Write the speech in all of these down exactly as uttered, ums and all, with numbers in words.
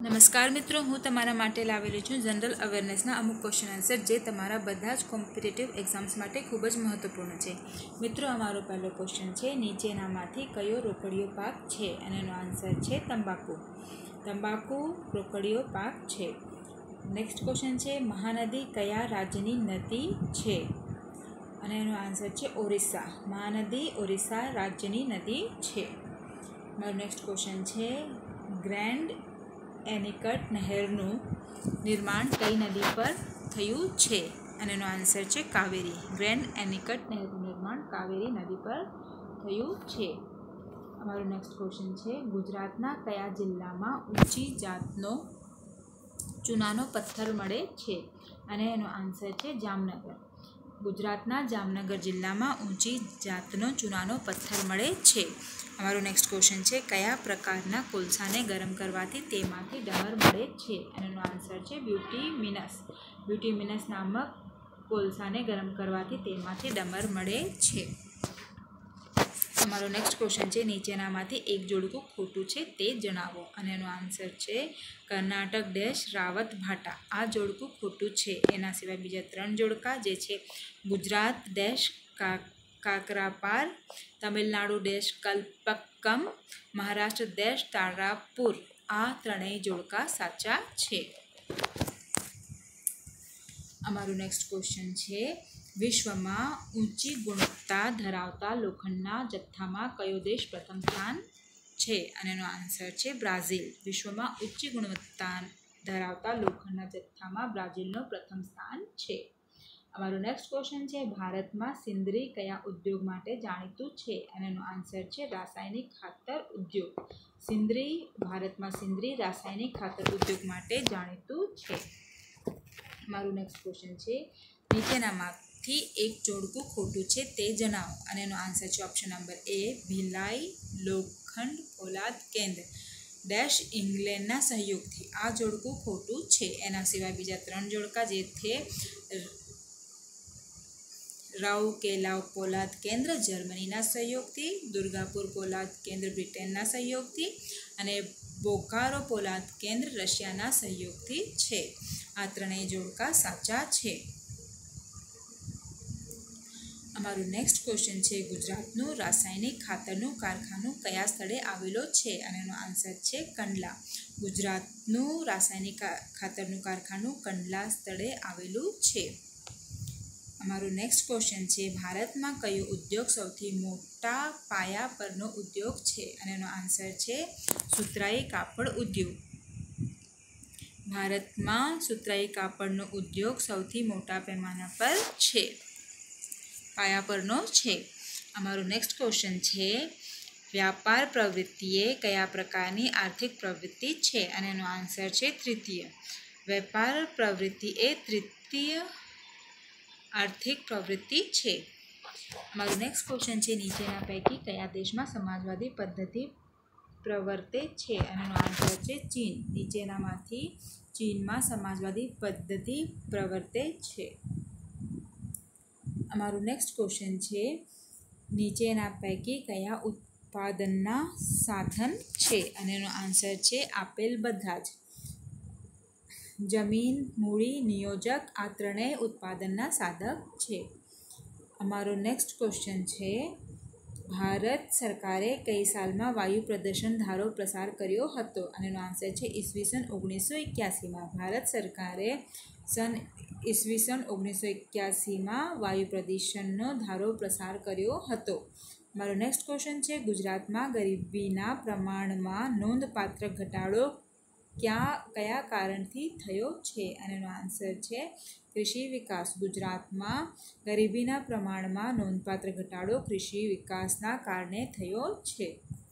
નમસ્કાર મિત્રો, હું તમારા માટે લાવેલી છું જનરલ અવેરનેસના અમુક ક્વેશ્ચન આન્સર જે તમારા બધા જ કોમ્પિટિટિવ એક્ઝામ્સ માટે ખૂબ જ મહત્વપૂર્ણ છે. મિત્રો, અમારો પહેલો ક્વેશ્ચન છે, નીચેનામાંથી કયો રોકડીયો પાક છે? અને એનો આન્સર છે તંબાકુ. તંબાકુ રોકડીયો પાક છે. નેક્સ્ટ ક્વેશ્ચન છે, મહાનદી કયા રાજ્યની નદી છે? અને એનો આન્સર છે ઓરિસ્સા. મહાનદી ઓરિસ્સા રાજ્યની નદી છે. મારો નેક્સ્ટ ક્વેશ્ચન છે, ગ્રેન્ડ એનિકટ નહેરનું નિર્માણ કઈ નદી પર થયું છે? અને એનો આન્સર છે કાવેરી. ગ્રેન્ડ એનિકટ નહેરનું નિર્માણ કાવેરી નદી પર થયું છે. અમારો નેક્સ્ટ ક્વેશ્ચન છે, ગુજરાતના કયા જિલ્લામાં ઊંચી જાતનો ચૂનાનો પથ્થર મળે છે? અને એનો આન્સર છે જામનગર. ગુજરાતના જામનગર જિલ્લામાં ઊંચી જાતનો ચૂનાનો પથ્થર મળે છે. અમારો નેક્સ્ટ ક્વેશ્ચન છે, કયા પ્રકારના કોલસાને ગરમ કરવાથી તેમાંથી ડમર મળે છે? અને એનો આન્સર છે બ્યુટીમિનસ. બ્યુટીમિનસ નામક કોલસાને ગરમ કરવાથી તેમાંથી ડમર મળે છે. અમારો નેક્સ્ટ ક્વેશ્ચન છે, નીચેનામાંથી એક જોડકું ખોટું છે તે જણાવો. અને એનો આન્સર છે કર્ણાટક ડેશ રાવત ભાટા. આ જોડકું ખોટું છે. એના સિવાય બીજા ત્રણ જોડકા જે છે ગુજરાત ડેશ કા કાકરાપાર, તમિલનાડુ દેશ કલ્પક્કમ, મહારાષ્ટ્ર દેશ તારાપુર. આ ત્રણેય જોડકા સાચા છે. અમારું નેક્સ્ટ ક્વેશ્ચન છે, વિશ્વમાં ઊંચી ગુણવત્તા ધરાવતા લોખંડના જથ્થામાં કયો દેશ પ્રથમ સ્થાન છે? અને એનો આન્સર છે બ્રાઝિલ. વિશ્વમાં ઊંચી ગુણવત્તા ધરાવતા લોખંડના જથ્થામાં બ્રાઝિલનો પ્રથમ સ્થાન છે. અમારો નેક્સ્ટ ક્વેશ્ચન છે, ભારતમાં સિંદરી કયા ઉદ્યોગ માટે જાણીતું છે? અને એનો આન્સર છે રાસાયણિક ખાતર ઉદ્યોગ. સિંદરી ભારતમાં સિંદરી રાસાયણિક ખાતર ઉદ્યોગ માટે જાણીતું છે. મારું નેક્સ્ટ ક્વેશ્ચન છે, નીચેનામાંથી એક જોડકું ખોટું છે તે જણાવો. અને એનો આન્સર છે ઓપ્શન નંબર એ, ભિલાઈ લોખંડ પોલાદ કેન્દ્ર ડેશ ઇંગ્લેન્ડના સહયોગથી. આ જોડકું ખોટું છે. એના સિવાય બીજા ત્રણ જોડકા જે છે રાઉરકેલા પોલાદ કેન્દ્ર જર્મનીના સહયોગથી, દુર્ગાપુર પોલાદ કેન્દ્ર બ્રિટનના સહયોગથી અને બોકારો પોલાદ કેન્દ્ર રશિયાના સહયોગથી છે. આ ત્રણેય જોડકા સાચા છે. અમારું નેક્સ્ટ ક્વેશ્ચન છે, ગુજરાતનું રાસાયણિક ખાતરનું કારખાનું કયા સ્થળે આવેલો છે? અને એનો આન્સર છે કંડલા. ગુજરાતનું રાસાયણિક ખાતરનું કારખાનું કંડલા સ્થળે આવેલું છે. અમારું નેક્સ્ટ ક્વેશ્ચન છે, ભારતમાં કયો ઉદ્યોગ સૌથી મોટા પાયા પરનો ઉદ્યોગ છે? અને એનો આન્સર છે સુતરાઈ કાપડ ઉદ્યોગ. ભારતમાં સુતરાઈ કાપડનો ઉદ્યોગ સૌથી મોટા પેમાના પર છે, પાયા પરનો છે. અમારું નેક્સ્ટ ક્વેશ્ચન છે, વ્યાપાર પ્રવૃત્તિ એ કયા પ્રકારની આર્થિક પ્રવૃત્તિ છે? અને એનો આન્સર છે તૃતીય. વેપાર પ્રવૃત્તિ એ તૃતીય આર્થિક પ્રવૃત્તિ છે. મારું નેક્સ્ટ ક્વેશ્ચન છે, નીચેના પૈકી કયા દેશમાં સમાજવાદી પદ્ધતિ પ્રવર્તે છે? અને એનો આન્સર છે ચીન. નીચેનામાંથી ચીનમાં સમાજવાદી પદ્ધતિ પ્રવર્તે છે. અમારું નેક્સ્ટ ક્વેશ્ચન છે, નીચેના પૈકી કયા ઉત્પાદનના સાધન છે? અને એનો આન્સર છે આપેલ બધા જ. જમીન, મૂડી, નિયોજક આ ત્રણેય ઉત્પાદનના સાધક છે. અમારો નેક્સ્ટ ક્વેશ્ચન છે, ભારત સરકારે કઈ સાલમાં વાયુ પ્રદૂષણ ધારો પ્રસાર કર્યો હતો? અને એનો આન્સર છે ઈસવીસન ઓગણીસો એક્યાસીમાં. ભારત સરકારે સન ઈસવીસન ઓગણીસો એક્યાસીમાં વાયુ પ્રદૂષણનો ધારો પ્રસાર કર્યો હતો. મારો નેક્સ્ટ ક્વેશ્ચન છે, ગુજરાતમાં ગરીબીના પ્રમાણમાં નોંધપાત્ર ઘટાડો ક્યાં કયા કારણથી થયો છે? અને એનો આન્સર છે કૃષિ વિકાસ. ગુજરાતમાં ગરીબીના પ્રમાણમાં નોંધપાત્ર ઘટાડો કૃષિ વિકાસના કારણે થયો છે.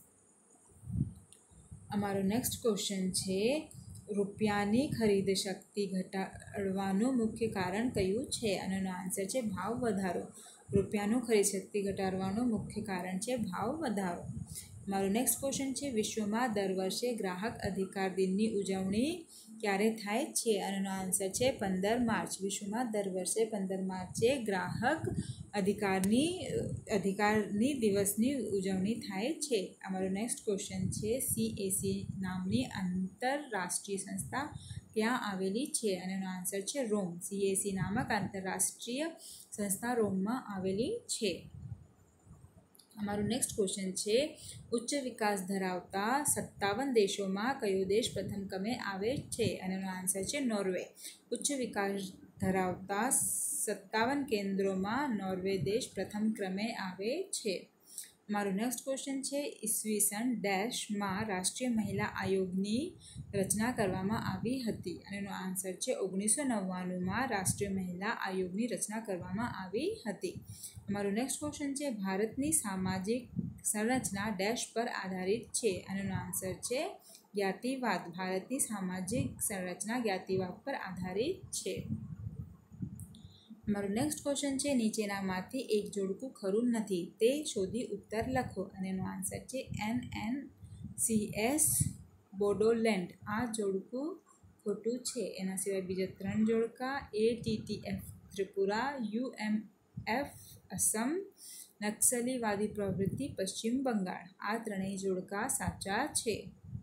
અમારો નેક્સ્ટ ક્વેશ્ચન છે, રૂપિયાની ખરીદ શક્તિ ઘટાડવાનું મુખ્ય કારણ કયું છે? અને એનો આન્સર છે ભાવ વધારો. રૂપિયાનું ખરીદ શક્તિ ઘટાડવાનું મુખ્ય કારણ છે ભાવ વધારો. મારું નેક્સ્ટ ક્વેશ્ચન છે વિશ્વમાં દર વર્ષે ગ્રાહક અધિકાર દિનની ઉજવણી ક્યારે થાય છે? અને એનો આન્સર છે પંદર માર્ચ. વિશ્વમાં દર વર્ષે પંદર માર્ચે ગ્રાહક અધિકારની અધિકારની દિવસની ઉજવણી થાય છે. અમારો નેક્સ્ટ ક્વેશ્ચન છે સીએસી નામની આંતરરાષ્ટ્રીય સંસ્થા ક્યાં આવેલી છે? અને એનો આન્સર છે રોમ. સીએસી નામક આંતરરાષ્ટ્રીય સંસ્થા રોમમાં આવેલી છે. અમારું નેક્સ્ટ ક્વેશ્ચન છે ઉચ્ચ વિકાસ ધરાવતા સત્તાવન દેશોમાં કયો દેશ પ્રથમ ક્રમે આવે છે? અને એનો આન્સર છે નોર્વે. ઉચ્ચ વિકાસ ધરાવતા સત્તાવન કેન્દ્રોમાં નોર્વે દેશ પ્રથમ ક્રમે આવે છે. મારું નેક્સ્ટ ક્વેશ્ચન છે ઈસવીસન ડેશમાં રાષ્ટ્રીય મહિલા આયોગની રચના કરવામાં આવી હતી? અને એનો આન્સર છે ઓગણીસો નવ્વાણુંમાં રાષ્ટ્રીય મહિલા આયોગની રચના કરવામાં આવી હતી. અમારું નેક્સ્ટ ક્વેશ્ચન છે ભારતની સામાજિક સંરચના ડેશ પર આધારિત છે? અને એનો આન્સર છે જ્ઞાતિવાદ. ભારતની સામાજિક સંરચના જ્ઞાતિવાદ પર આધારિત છે. અમારું નેક્સ્ટ ક્વેશ્ચન છે નીચેનામાંથી એક જોડકું ખરું નથી તે શોધી ઉત્તર લખો. અને એનો આન્સર છે N N C S Bodoland. આ જોડકું ખોટું છે. એના સિવાય બીજા ત્રણ જોડકા A T T F Tripura, U M F Assam, નક્સલીવાદી પ્રવૃત્તિ પશ્ચિમ બંગાળ. આ ત્રણેય જોડકા સાચા છે.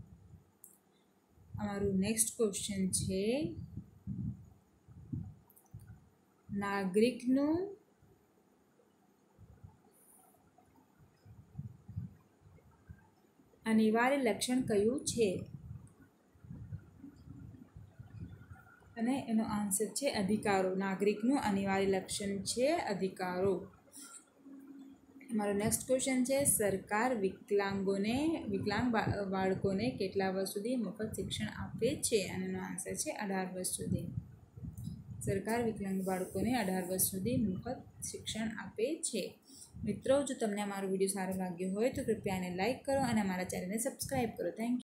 અમારું નેક્સ્ટ ક્વેશ્ચન છે નાગરિકનું અનિવાર્ય લક્ષણ કયું છે? અને એનો આન્સર છે અધિકારો. નાગરિકનું અનિવાર્ય લક્ષણ છે અધિકારો. મારો નેક્સ્ટ ક્વેશ્ચન છે સરકાર વિકલાંગોને વિકલાંગ બાળકોને કેટલા વર્ષ સુધી મફત શિક્ષણ આપે છે? અને એનો આન્સર છે અઢાર વર્ષ સુધી. સરકાર વિકલાંગ બાળકોને અઢાર વર્ષ સુધી મફત શિક્ષણ આપે છે. મિત્રો, જો તમને અમારો વિડીયો સારો લાગ્યો હોય તો કૃપયા એને લાઇક કરો અને અમારા ચેનલને સબસ્ક્રાઈબ કરો. Thank you.